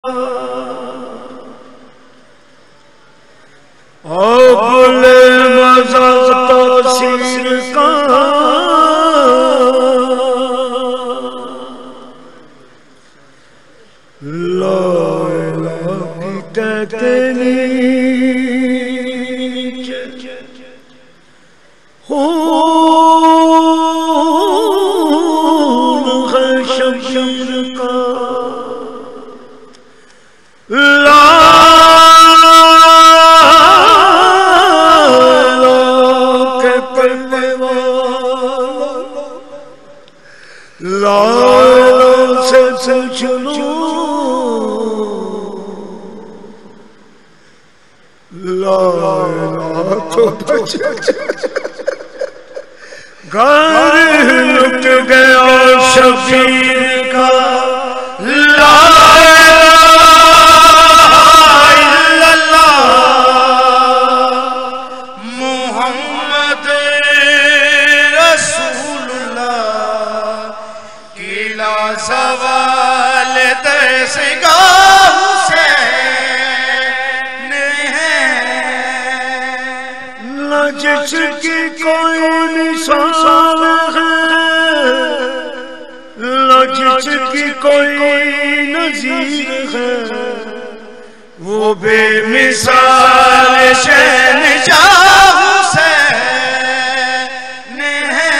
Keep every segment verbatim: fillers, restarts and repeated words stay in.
अबुल मज़ा तौसीर का ला इलाहा की कहते नीचे हो शमशीर का ला के पल्ले वाला लालों से पूछ लो लाला तो बच घर लुट गया शबीर का ला मोहम्मद रसूलुल्लाह किला सवाल दसगा जिसकी कोई निशान है जिसकी कोई नज़ीर है वो बेमिसाल शहंशाह हुसैन है।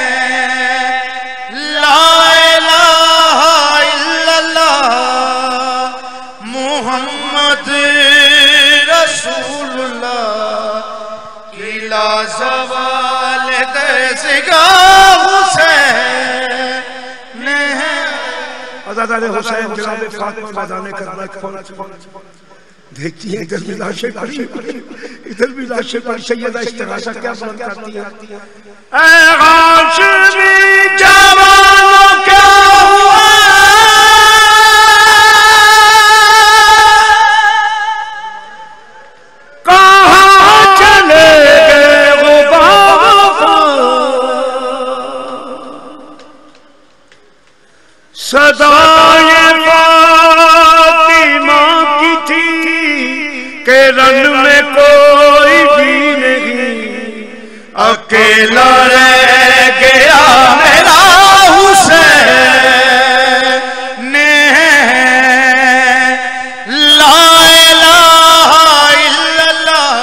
ला इलाहा इल्लल्लाह मुहम्मद रसूलुल्लाह किला सवाल दसगा हुसैन है। अज़ादारे हुसैन जनाब फातिमा बजाने करना देखती है, इधर भी लाशें पड़ी इधर भी लाशें पड़ी। सैयदा इस्तिग़ासा क्या बात करती है, ऐ हाशमी जवानों क्या हुआ सदाए फातिमा की थी के रन में कोई भी नहीं, अकेला रह गया मेरा हुसैन है। ला इलाहा इल्लल्लाह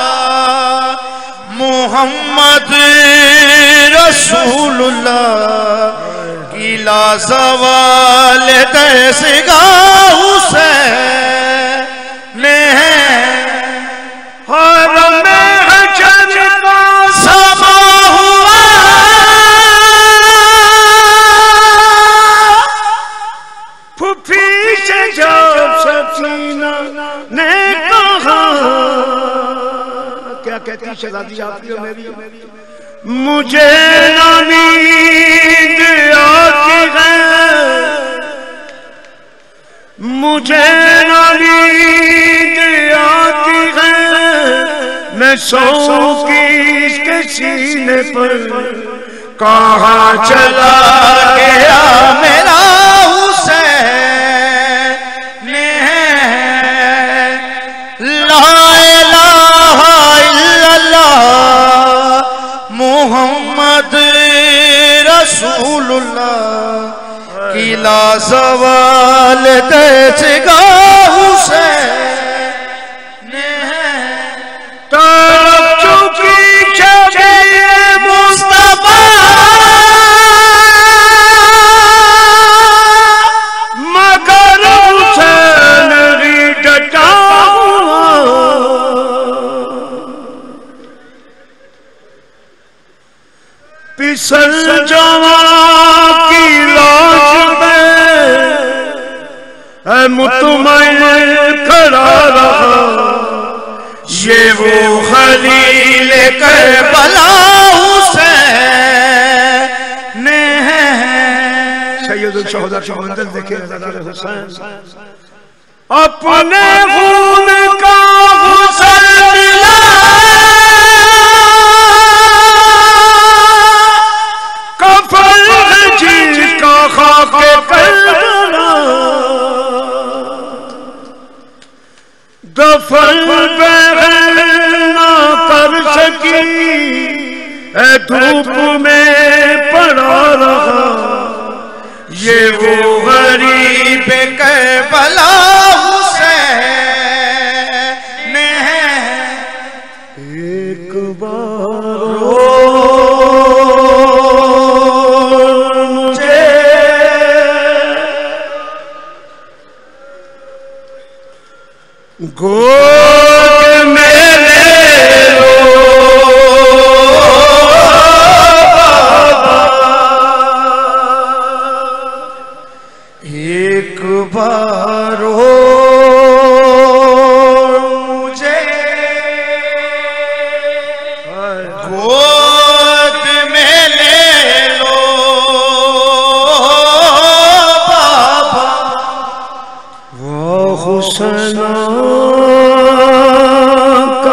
मुहम्मद रसूलुल्लाह किला सवाल दसगा हुसैन है। हरम में हजर का समा हुआ फुफी से जब सकीना ने कहा, क्या कहती शहजादी आपकी मेरी, मुझे ना नींद आती है, मुझे ना नींद आती है, मैं सोऊं किसके सीने पर, कहाँ चला गया मेरा हुसैन है। ला इलाहा इल्लल्लाह मुहम्मद रसूलुल्लाह किला सवाल दसगा हुसैन है। तरफ चुकी शबीर मुस्तफा मगर हुसैन ही डटा पिसल जवां की लाश में है मुतमईन खड़ा रहा, ये वो खलील करबला हुसैन है। सैयदुल शुहदा की मंजिल देखे अज़ादारे हुसैन, अपने खून का हुसैन मिला कफन जिसका खाके करबला दफन बहन ना कर सकी, धूप में पड़ा रहा ये वो गरीब करबला हुसैन है। एक बार मुझे गोद में ले लो एक बार हो मुझे गोद में ले लो बाबा। वो हुसैना का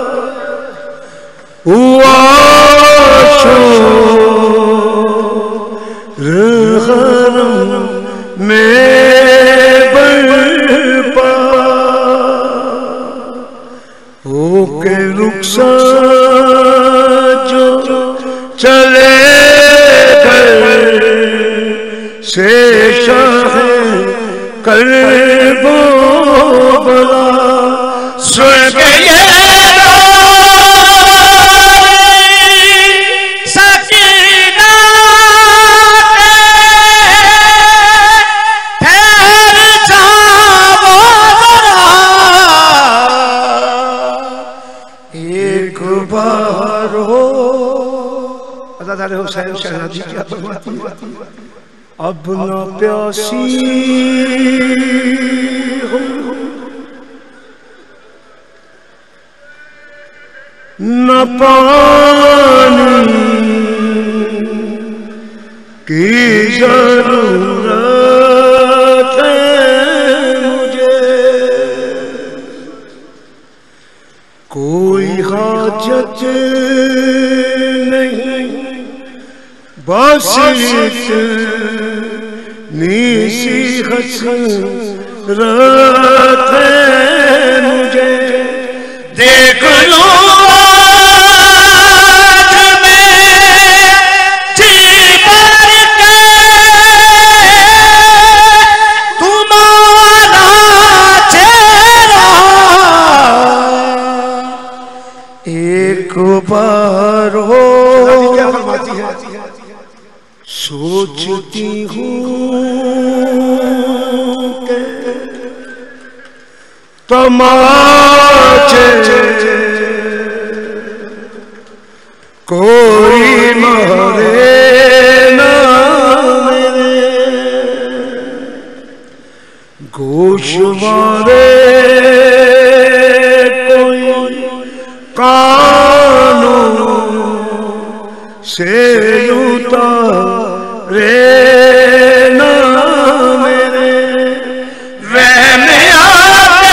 हुआ शोर में बरपा हो के रुखसार जो चले गए से शाह करबो बला सुन के ये सकीना ठहर जाओ एक बार हो। अज़ादारे हुसैन शहज़ादी क्या फरमाती है, अब न प्यासी हो न पानी की जरूरत है मुझे, कोई हाजत नहीं बस नीसी हसरत है मुझे। देख लो एक बार हो। क्या फरमाती है, सोचती हूँ के तमाचे कोई मारे ना मेरे, गोशवारे कानों से उतारे ना मेरे, रहम आके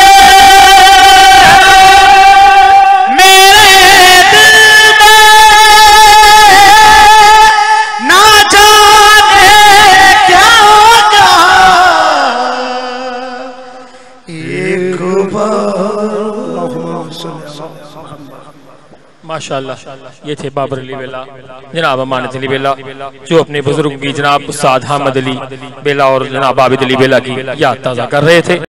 मेरे दिल में ना जाने क्या क्या। एक बार माशाअल्लाह। ये थे बाबर अली बेला, जनाब अमानत अली बेला, जो अपने बुजुर्ग की जनाब उस्ताद अहमद अली बेला और जनाब आबिद अली बेला की याद ताज़ा कर रहे थे।